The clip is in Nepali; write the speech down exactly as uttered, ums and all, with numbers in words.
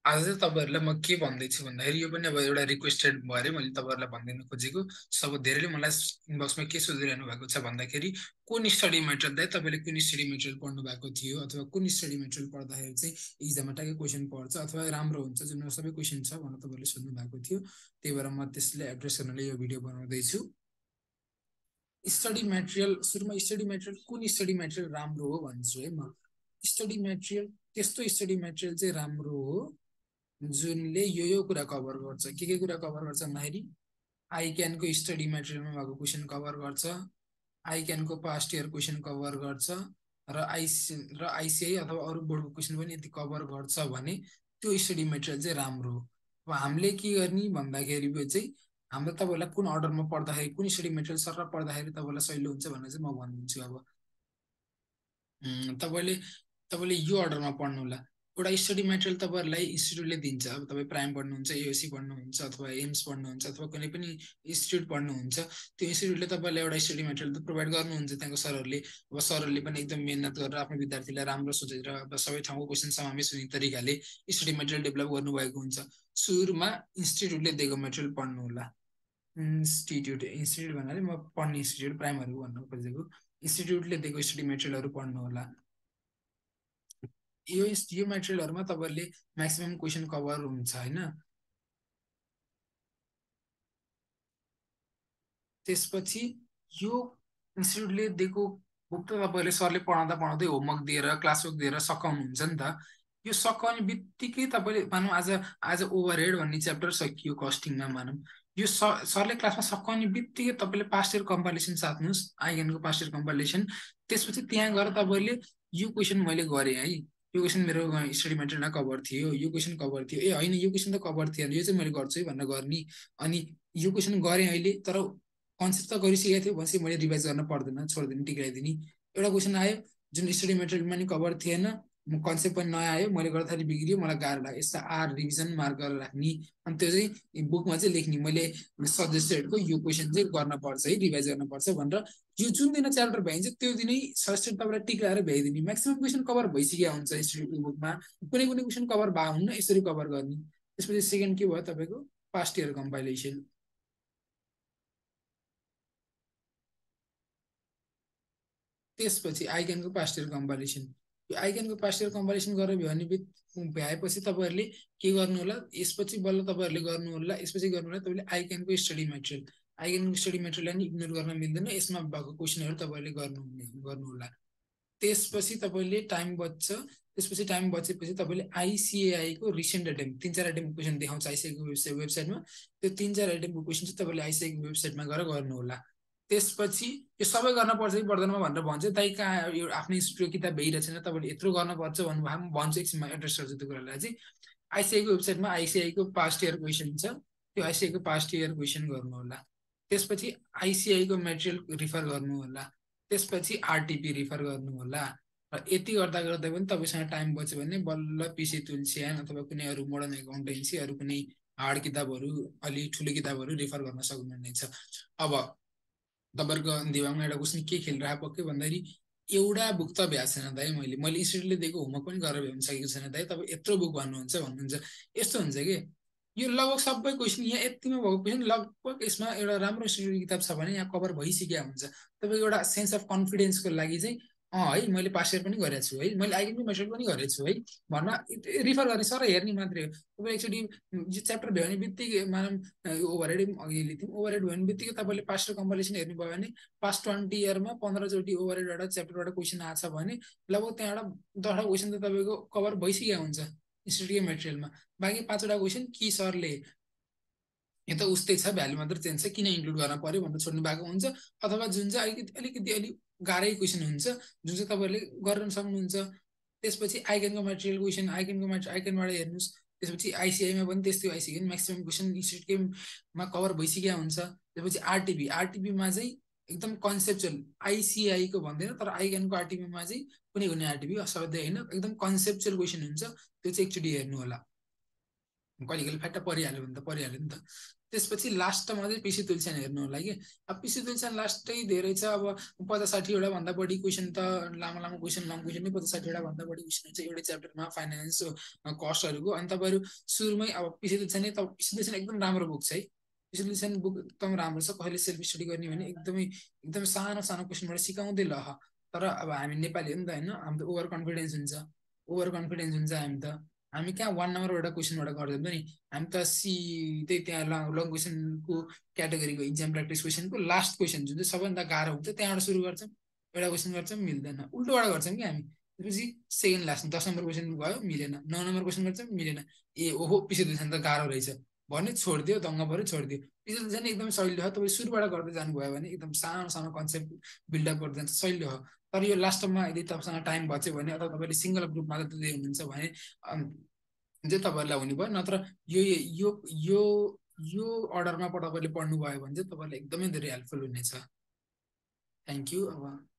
आज चाहिँ तपाईँहरूलाई म के भन्दैछु भन्दाखेरि यो पनि अब एउटा रिक्वेस्टेड भएर मैले तपाईँहरूलाई भनिदिन खोजेको। सब धेरैले मलाई इनबक्समा के सोधिरहनु भएको छ भन्दाखेरि कुन स्टडी मेटेरियल दाइ तपाईँले कुन स्टडी मेटेरियल पढ्नु भएको थियो अथवा कुन स्टडी मेटेरियल पढ्दाखेरि चाहिँ इक्जाममा ट्याक्कै क्वेसन पर्छ अथवा राम्रो हुन्छ जुन सबै क्वेसन छ भनेर तपाईँले सोध्नु भएको थियो। त्यही भएर म त्यसलाई एड्रेस गर्नलाई यो भिडियो बनाउँदैछु। स्टडी मेटेरियल सुरुमा स्टडी मेटेरियल कुन स्टडी मेटेरियल राम्रो हो भन्छु है म। स्टडी मेटेरियल त्यस्तो स्टडी मेटेरियल चाहिँ राम्रो हो जुनले यो यो कुरा कभर गर्छ। के के कुरा कभर गर्छ भन्दाखेरि आइक्यानको स्टडी मेटेरियलमा भएको क्वेसन कभर गर्छ, आइक्यानको पास्ट इयर क्वेसन कभर गर्छ र आइसी र आइसिआई अथवा अरू बोर्डको क्वेसन पनि यदि कभर गर्छ भने त्यो स्टडी मेटेरियल चाहिँ राम्रो हो। अब हामीले के गर्ने भन्दाखेरि चाहिँ हाम्रो तपाईँलाई कुन अर्डरमा पढ्दाखेरि कुन स्टडी मेटेरियल सर पढ्दाखेरि तपाईँलाई सजिलो हुन्छ भनेर चाहिँ म भनिदिन्छु। अब तपाईँले तपाईँले यो अर्डरमा पढ्नु होला। एउटा स्टडी मेटेरियल तपाईँहरूलाई इन्स्टिट्युटले दिन्छ। अब तपाईँ प्राइम पढ्नुहुन्छ, एओसी पढ्नुहुन्छ अथवा एम्स पढ्नुहुन्छ अथवा कुनै पनि इन्स्टिट्युट पढ्नुहुन्छ, त्यो इन्स्टिट्युटले तपाईँलाई एउटा स्टडी मेटेरियल त प्रोभाइड गर्नुहुन्छ त्यहाँको सरहरूले। अब सरहरूले पनि एकदम मेहनत गरेर आफ्नो विद्यार्थीलाई राम्रो सोचेर अब सबै ठाउँको क्वेसन समावेश हुने तरिकाले स्टडी मेटेरियल डेभलप गर्नुभएको हुन्छ। सुरुमा इन्स्टिट्युटले दिएको मेटेरियल पढ्नु होला। इन्स्टिट्युट इन्स्टिट्युट भन्नाले म पढ्ने इन्स्टिट्युट प्राइमहरू भन्नु खोजेको। इन्स्टिट्युटले दिएको स्टडी मेटेरियलहरू पढ्नु होला। यो यो मेटेरियलहरुमा तपाईहरुले म्याक्सिमम क्वेशन कभर हुन्छ हैन। त्यसपछि यो इन्स्टिट्युटले दिएको बुक त तपाईहरुले सरले पढाउँदा पढाउँदै होमवर्क दिएर क्लासवर्क दिएर सकाउनुहुन्छ नि त। यो सकाउने बित्तिकै तपाईले मानौ आज आज ओभरहेड भन्ने च्याप्टर सकियो कस्टिङमा मानौ। यो सरले क्लासमा सकाउने बित्तिकै तपाईले पास्ट इयर कम्पाइलेसन साट्नुस्, आइगनको पास्ट इयर कम्पाइलेसन। त्यसपछि त्यहाँ गएर तपाईले यो क्वेशन मैले गरे है, यो क्वेशन मेरो स्टडी मेटेरियलमा कभर थियो, यो क्वेशन कभर थियो, ए हैन यो क्वेशन त कभर थिएन, यो चाहिँ मैले गर्छु है भनेर गर्ने। अनि यो क्वेशन गरे अहिले तर कन्सेप्ट त गरिसकेको थियो भनेपछि मैले रिभाइज गर्न पर्दैन, छोड्दिनु टिकाइदिने। एउटा क्वेशन आयो जुन स्टडी मेटेरियलमा नि कभर थिएन, म कन्सेप्ट पनि नयाँ आयो, मैले गर्दाखेरि बिग्रियो, मलाई गाह्रो लाग्यो, यसमा आर रिभिजन मार्क गरेर राख्ने। अनि त्यो चाहिँ बुकमा चाहिँ लेख्ने मैले सजेस्टेडको यो क्वेशन चाहिँ गर्न पर्छ है, रिभाइज गर्न पर्छ भनेर। यो जुन दिन च्याप्टर भ्याइन्छ त्यो दिनै सजेस्टेड तपाईँलाई टिक लगाएर भ्याइदिने। म्याक्सिमम क्वेशन कभर भइसकेको हुन्छ इन्स्टिट्युटको बुकमा, कुनै कुनै क्वेशन कभर भएको हुन्न, यसरी कभर गर्ने। त्यसपछि सेकेन्ड के भयो तपाईँको पास्ट इयर कम्पाइलेसन। त्यसपछि आइगनको पास्ट इयर कम्पाइलेसन। यो आइगनको पास्ट इयर कम्पाइलेसन गरेर भने भ्याएपछि तपाईँहरूले के गर्नु होला, यसपछि बल्ल तपाईँहरूले गर्नु होला, यसपछि गर्नु होला तपाईँले आइगनको स्टडी मेटेरियल। आइगनको स्टडी मेटेरियल नि इग्नोर गर्न मिल्दैन, यसमा भएको क्वेसनहरू तपाईँहरूले गर्नु गर्नु होला। त्यसपछि तपाईँले टाइम बच्छ, त्यसपछि टाइम बचेपछि तपाईँले आइसिएआई को रिसेन्ट एटेम्प तीन चार एटेम्प क्वेसन देखाउँछ आइसिआई को वेबसाइटमा। त्यो तीन चार एटेम्पको क्वेसन चाहिँ तपाईँले आइसिआई को वेबसाइटमा गएर गर्नु होला। त्यसपछि यो सबै गर्न पर्छ कि पर्दैन भनेर भन्छ, दाइ कहाँ यो आफ्नो इन्स्टिट्युटको किताब भइरहेको छैन तपाईँले यत्रो गर्नुपर्छ भन्नुभयो, म भन्छु एकछिनमा एड्रेस गर्छु त्यो कुरालाई चाहिँ। आइसिआईको वेबसाइटमा आइसिआईको पास्ट इयर क्वेसन छ, त्यो आइसिआईको पास्ट इयर क्वेसन गर्नु होला। त्यसपछि आइसिआईको मेटेरियल रिफर गर्नु होला। त्यसपछि आरटिपी रिफर गर्नु होला। र यति गर्दा गर्दै पनि तपाईँसँग टाइम बच्यो भने बल्ल पिसी तुलसियान अथवा कुनै अरू मोडर्न एकाउन्टेन्सी अरू कुनै हार्ड किताबहरू अलि ठुलो किताबहरू रिफर गर्न सक्नुहुनेछ। अब तपाईँहरूको दिमागमा एउटा क्वेसन के खेलिरहेको पक्कै भन्दाखेरि एउटा बुक त भ्याएको छैन दाइ, मैले मैले इन्स्टिट्युटले दिएको होमवर्क पनि गरेर भ्याउन सकेको छैन दाइ, तपाईँ यत्रो बुक भन्नुहुन्छ भन्नुहुन्छ। यस्तो हुन्छ कि यो लगभग सबै क्वेसन यहाँ यतिमा भएको क्वेसन लगभग यसमा एउटा राम्रो इन्स्टिट्युट किताब छ भने यहाँ कभर भइसकेको हुन्छ। तपाईँको एउटा सेन्स अफ कन्फिडेन्सको लागि चाहिँ अँ है मैले पास इयर पनि गरेको छु है, मैले आइगनको मेटेरियल पनि गरेको छु है भन्न रिफर गर्ने सर हेर्ने मात्रै हो। तपाईँ एकचोटि यो च्याप्टर भ्याउने बित्तिकै मानौँ ओभरहेड अघि लिथ्यौँ, ओभरहेड भन्ने बित्तिकै तपाईँले पास्ट इयर कम्पाइलेसन हेर्नुभयो भने पास्ट ट्वेन्टी इयरमा पन्ध्रचोटि ओभरहेडबाट च्याप्टरबाट क्वेसन आएको छ भने लगभग त्यहाँबाट दसवटा क्वेसन त तपाईँको कभर भइसकेको हुन्छ इन्स्टिट्युटको मेटेरियलमा। बाँकी पाँचवटा क्वेसन कि सरले यो त उस्तै छ भ्यालु मात्र चेन्ज छ किन इन्क्लुड गर्न पर्यो भनेर छोड्नु भएको हुन्छ, अथवा जुन चाहिँ अलिकति अलिकति अलिक गाह्रै क्वेसन हुन्छ जुन चाहिँ तपाईँहरूले गर्न सक्नुहुन्छ। त्यसपछि आइगनको मेटेरियल क्वेसन आइगनको मेटेरियल आइगनबाट हेर्नुहोस्। त्यसपछि आइसिआईमा पनि त्यस्तै, आइसिआई म्याक्सिमम क्वेसन इन्स्टिट्युटकैमा कभर भइसकेको हुन्छ। त्यसपछि आरटिपी आरटिपीमा चाहिँ एकदम कन्सेप्चुअल, आइसिआईको भन्दैन तर आइगनको आरटिपीमा चाहिँ कुनै कुनै आरटिपी असाध्यै होइन एकदम कन्सेप्चुअल क्वेसन हुन्छ, त्यो चाहिँ एकचोटि हेर्नु होला। कहिले कहिले फ्याट्ट परिहाल्यो भने त परिहाल्यो नि त। त्यसपछि लास्टमा चाहिँ पिसी तुलसन हेर्नु होला कि। अब पिसी तुलसन लास्टै धेरै छ, अब पचास साठीवटा भन्दा बढी क्वेसन त लामो लामो क्वेसन लङ क्वेसन नै पचास साठीवटा भन्दा बढी क्वेसन हुन्छ एउटै च्याप्टरमा फाइनेन्स कस्टहरूको। अनि तपाईँहरू सुरुमै अब पिसी तुलसन नै, तब पिसी तुलसन एकदम राम्रो बुक छ है, पिसी तुलसन बुक एकदम राम्रो छ। कहिले सेल्फ स्टडी गर्ने भने एकदमै एकदम सानो सानो क्वेसनबाट सिकाउँदै ल। तर अब हामी नेपाली हो नि त होइन, हामी त ओभर कन्फिडेन्स हुन्छ, ओभर कन्फिडेन्स हुन्छ हामी त। हामी कहाँ वान नम्बरबाट क्वेसनबाट गर्दैन नि, हामी त सिधै त्यहाँ लङ लङ क्वेसनको क्याटेगोरीको इक्जाम प्र्याक्टिस क्वेसनको लास्ट क्वेसन जुन चाहिँ सबैभन्दा गाह्रो हुन्छ त्यहाँबाट सुरु गर्छौँ। एउटा क्वेसन गर्छौँ मिल्दैन, उल्टोबाट गर्छौँ कि हामी। त्यसपछि सेकेन्ड लास्ट दस नम्बर क्वेसन भयो मिलेन, नौ नम्बर क्वेसन गर्छौँ मिलेन, ए ओहो पिछे दुईजना त गाह्रो रहेछ भन्ने छोडिदियो, दङ्ग पऱ्यो छोडिदियो। पिछे दुईजना एकदम सहिलो हो, तपाईँ सुरुबाट गर्दै जानुभयो भने एकदम सानो सानो कन्सेप्ट बिल्डअप गर्दै जान्छ, सहिलो हो। तर यो लास्टमा यदि तपाईँसँग टाइम बच्यो भने अथवा तपाईँले सिङ्गल ग्रुपमा दिँदै हुनुहुन्छ भने चाहिँ तपाईँहरूलाई हुने भयो। नत्र यो यो यो यो अर्डरमा तपाईँले पढ्नुभयो भने चाहिँ तपाईँलाई एकदमै धेरै हेल्पफुल हुनेछ। Thank you. अब